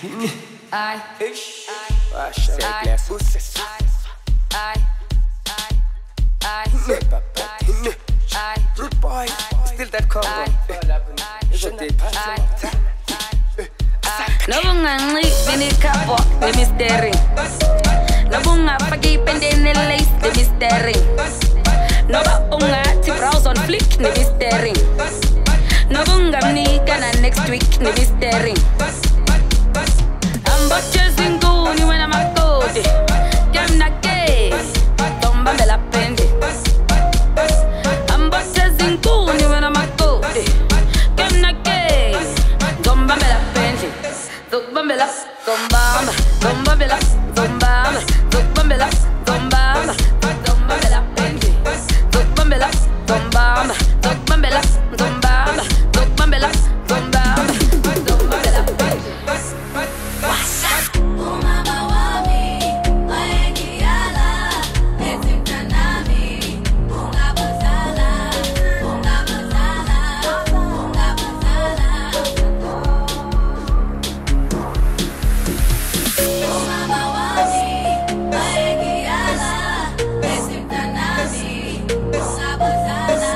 Rude boy, still that Congo. Nobungangi binikapo the mystery. Nobunga pagi pendene lace the mystery. Nobunga ti browse on flick the mystery. Nobunga mnika na next week the mystery. I'm but chasing goony when I'm a code. I'm not gay. Don't bumble up pendi. I'm but chasing goony when I'm a code. I'm not gay. Don't bumble up pendi. Zumbambela, zumbamba, zumbambela, zumbamba, zumbambela, zumbamba, zumbambela, pendi. Zumbambela, zumbamba, zumbambela, zumbamba, zumbambela, zumbamba, zumbambela, pendi. Umama wami, waengiala, esimtanami, ungabuzala, ungabuzala, ungabuzala. Umama wami, waengiala, esimtanami, ungabuzala,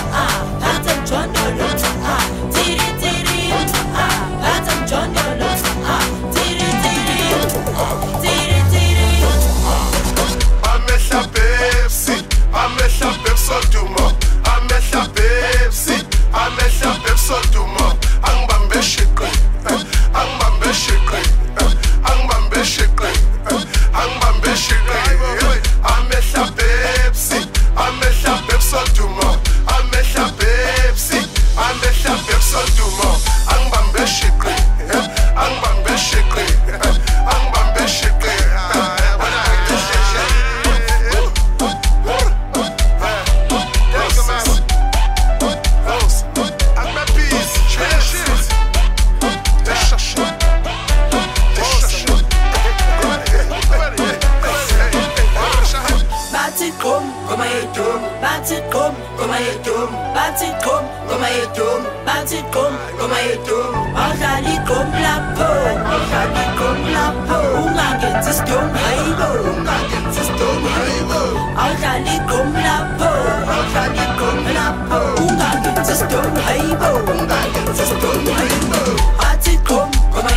John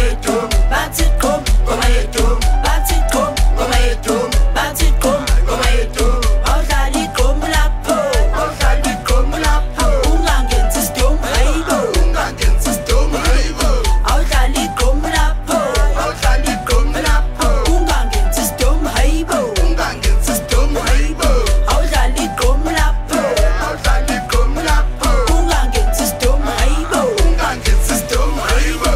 yedrum, bounce it come, ngoma yedrum, bounce it come, ngoma yedrum, bounce it come, ngoma yedrum. Awudlala igqom lapho, awudlala igqom lapho, ungangenzi sidum hayibo, ungangenzi sidum hayibo. Awudlala igqom lapho, awudlala igqom lapho, ungangenzi sidum hayibo, ungangenzi sidum hayibo. Awudlala igqom lapho, awudlala igqom lapho, ungangenzi sidum hayibo, ungangenzi sidum hayibo.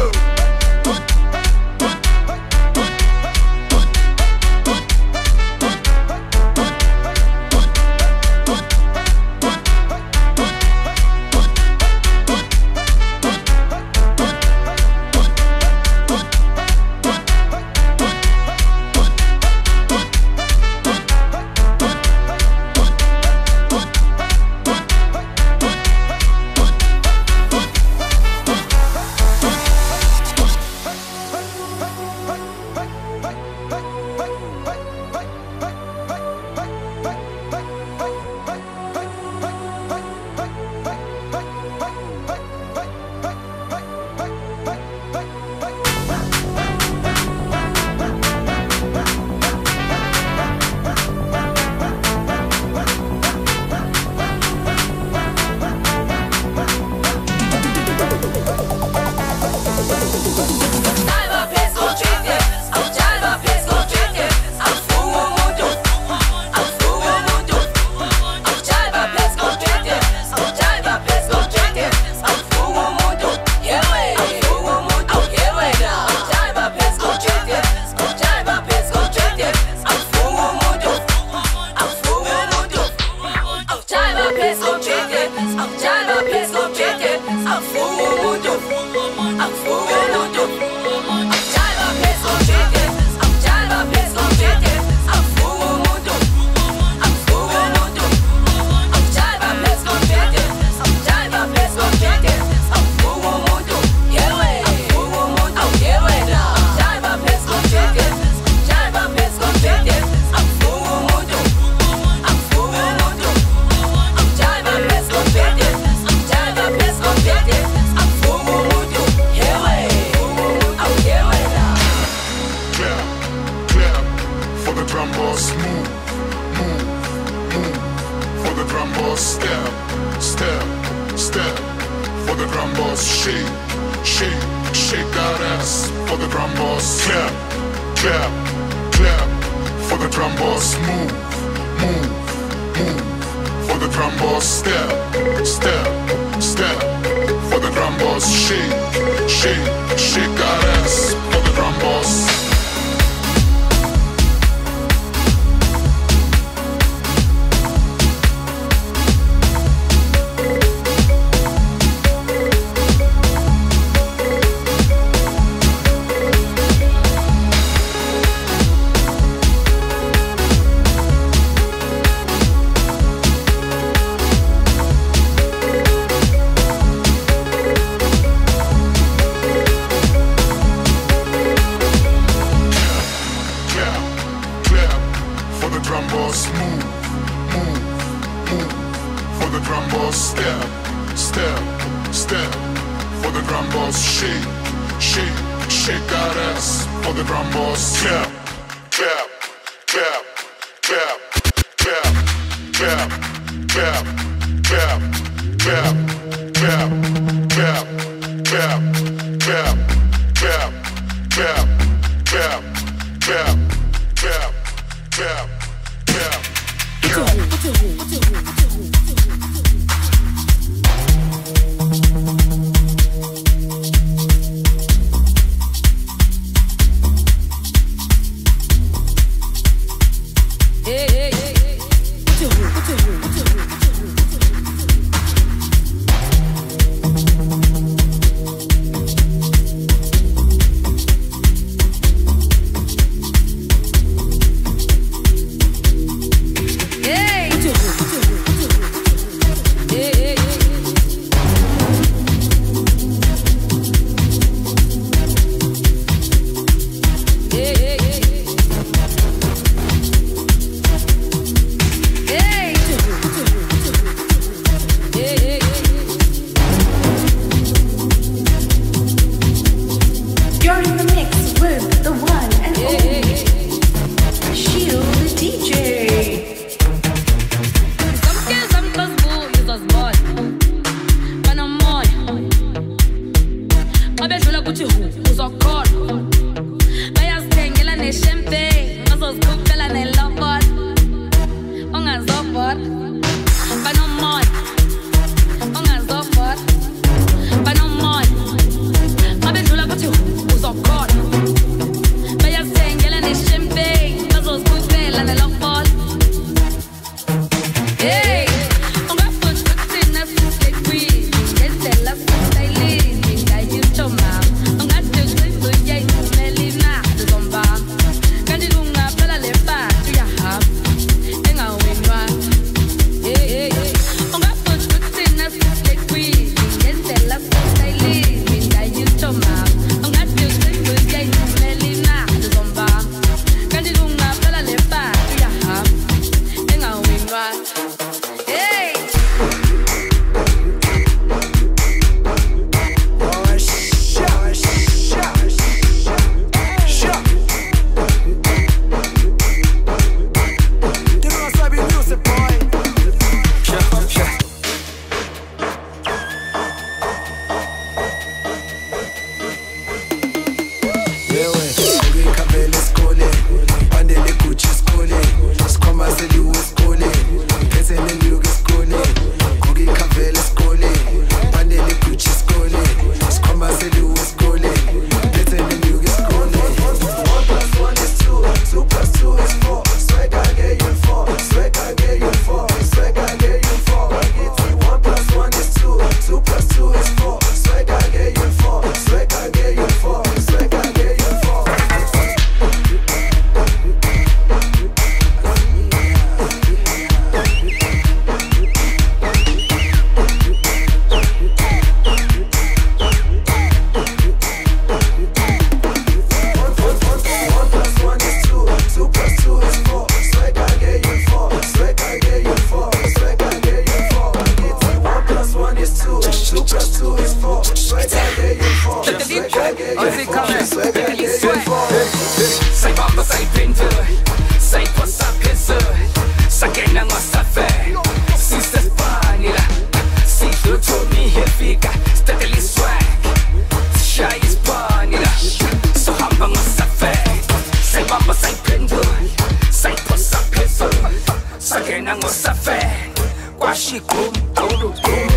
bedlula kuthi uzokhona bayazithengela ne-champagne bazozikhuphela ne-lobot ongazobot banomoya ongazobot banomoya mabedlula kuthi uzokhona bayazithengela ne-champagne bazozikhuphela ne-lobot. Hey, ungafunda kuthina sisekwini ngendlela sisayilini ngayithoma ungathi ucinga uyayimela zomba kanti kungaphela le mpathu uyahamba engawinwa. Hey, ungafunda kuthina sisekwini ngendlela sisayilini ngayithoma ungathi ucinga uyayimela zomba kanti kungaphela le mpathu uyahamba engawinwa. Hey! Say mama, say pinto, say what's up, pizza. Sakay na masafe, si sa Spanila, si tuto mi hefika, steadily swag. Shy is Spanila, so hambang masafe. Say mama, say pinto, say what's up, pizza. Sakay na masafe, kwashi kum, kum, kum.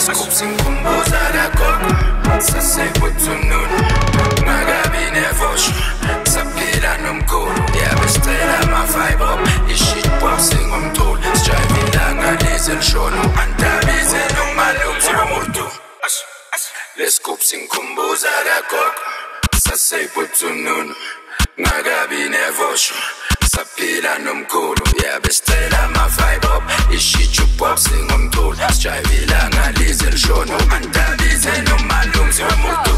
Sinkumbuza kagogo sasebuthununu Magabi nevosho saphila nomkhulu Yabestela ama-vibe up I-shitboxing umthulu Sijayivila ngalize lishono Antabize nomalumzi wamurdu Lescoop sinkumbuza kagogo sasebuthununu Magabi nevosho saphila nomkhulu Yabestela ama-vibe up I-shitboxing umthulu Sijayivila ngalize lishono Antabize nomalumzi wamurdu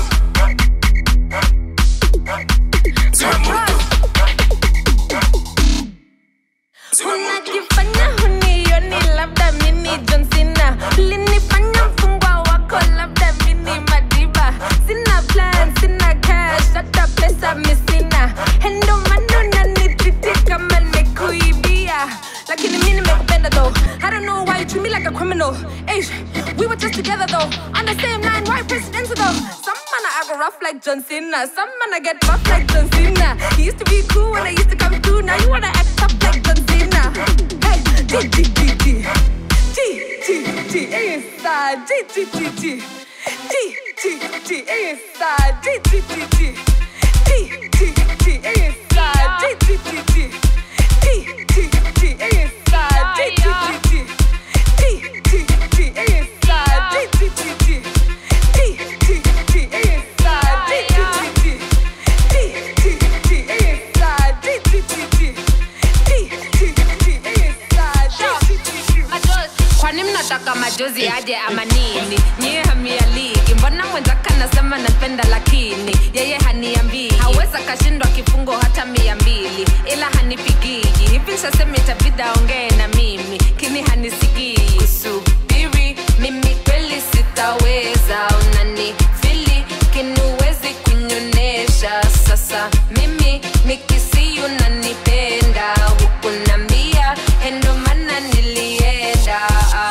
Unajifanya hunioni labda mini John Cena Ulinifanya mfungwa wako labda mini Madiba Sina plan, sina cash, hata pesa misina Hendo manu nanititi kama nikuibia Lakini mimi nimekupenda though I don't know why you treat me like a criminal Eish, we were just together though On the same line, why presidential though Some man I go rough like John Cena Some man I get rough like John Cena He used to be cool when I used to come through Now you wanna act up like John Cena Hey, G, inside G, inside Kwani mnataka majozi aje ama nini? Nyie hamia ligi, mbona mwenzaka nasema napenda lakini yeye haniambii. Haweza kashindwa kifungo hata 200 ila hanipigiji. Hivi nishasema itabidi aongee na mimi, kini hanisikii. Kusubiri mimi kweli sitaweza, unanifili kinuwezi kunyonesha. Sasa mimi nikisi unanipenda, hukunambia endo maana nilienda.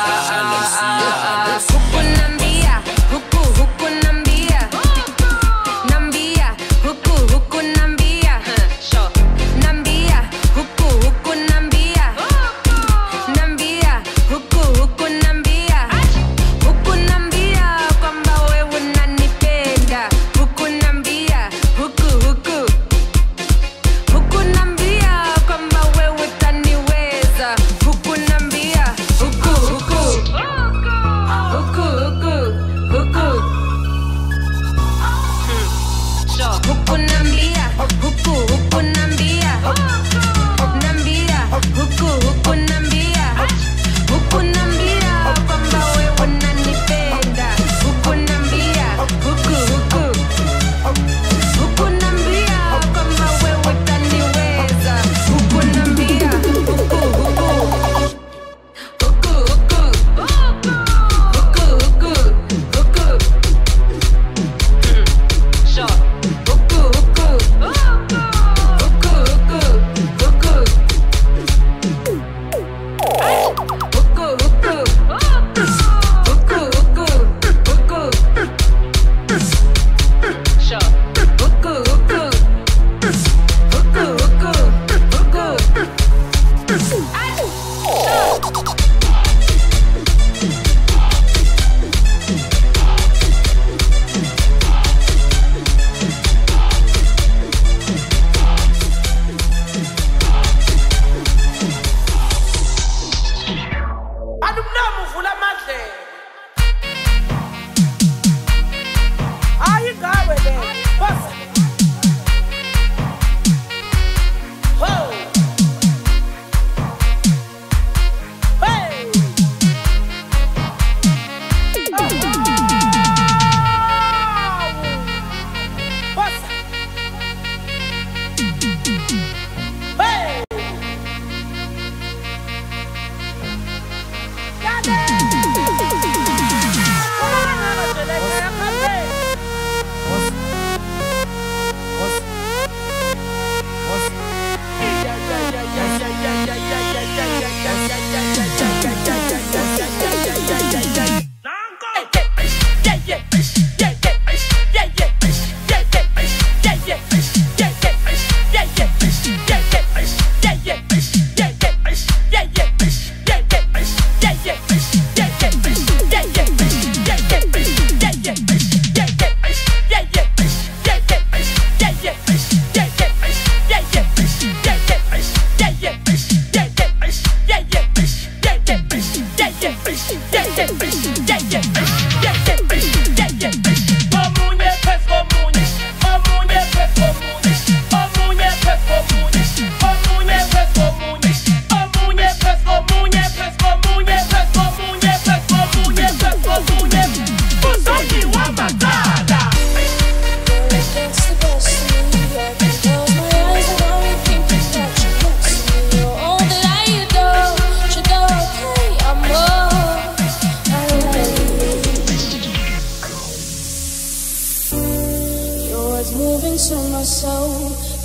Hukunambia, hukunambia Nambia, hukunambia Nambia, hukunambia Nambia, hukunambia Hukunambia kwamba wewe unanipenda. Hukunambia, hukunambia kwamba wewe utaniweza. Hukunambia, Hukunambia, hukunambia Nambia, hukunambia Hukunambia kwamba wewe unanipenda. Hukunambia, hukunambia kwamba wewe utaniweza. Hukunambia, yeah.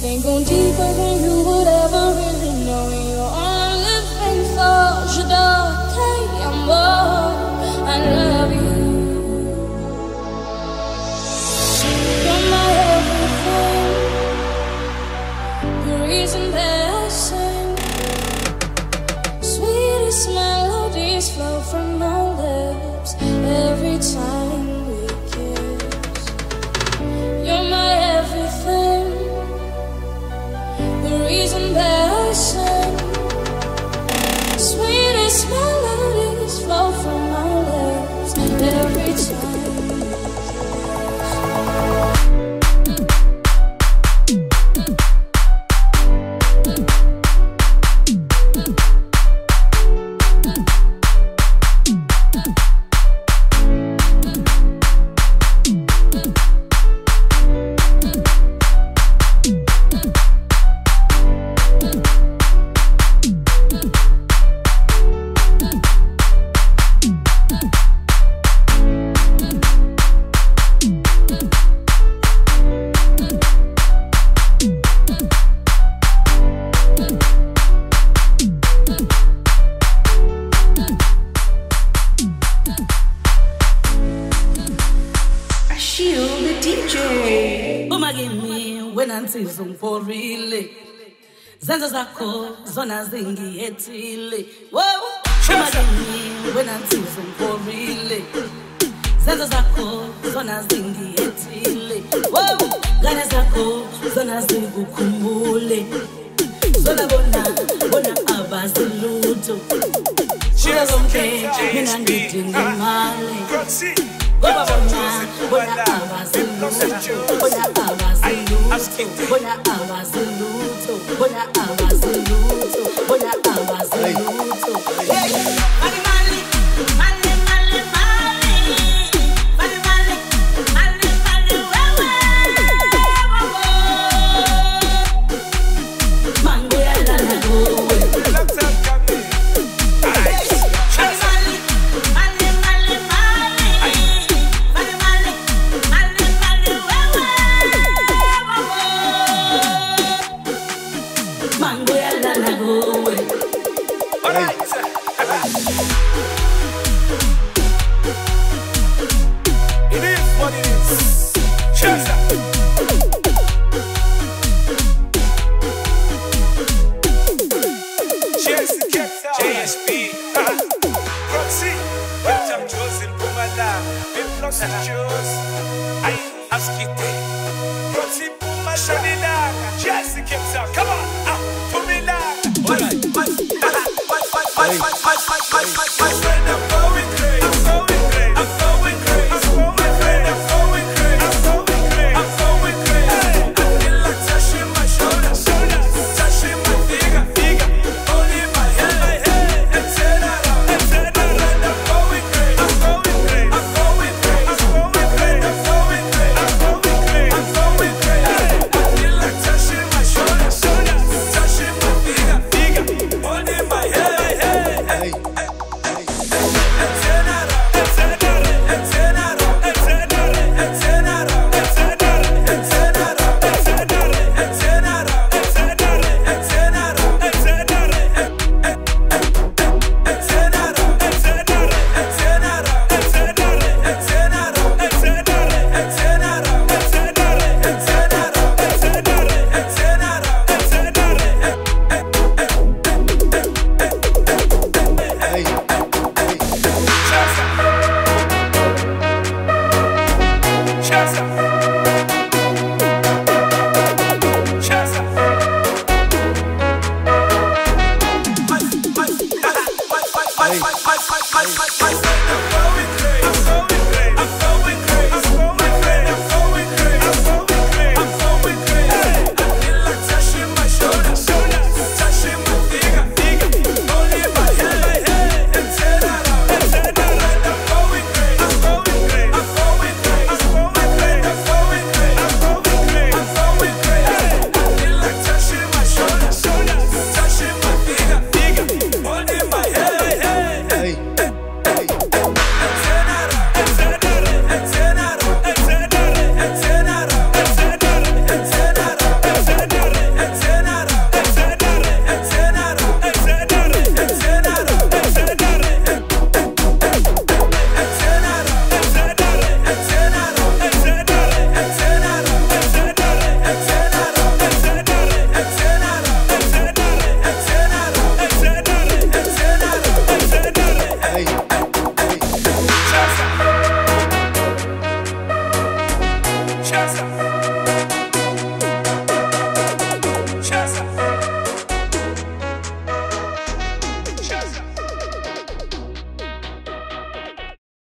Ain't going deeper than you would ever really know. You're all living for. Je dois take a more. I love you. You're my everything. The reason that I sing. Sweetest melodies flow from my lips every time we kiss. You're my everything. The reason that I sing. Sweetest melodies flow from my lips every time. For really, zenzo zakho zona zingiyethile. Whoa, when I'm teasing for really, zenzo zakho zona zingiyethile. Whoa, gana zakho zona zingukhumbule. Zona bona abazilutho. Shira zonke mina ngidinga imali. Bona abazilutho. I